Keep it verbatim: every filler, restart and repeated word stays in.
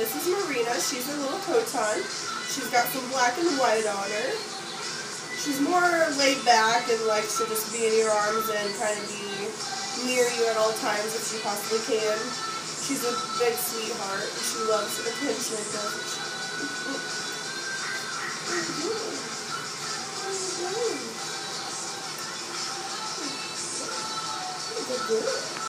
This is Marina. She's a little Khotan. She's got some black and white on her. She's more laid back and likes to just be in your arms and kind of be near you at all times if she possibly can. She's a big sweetheart. She loves attention, doesn't she? Good girl.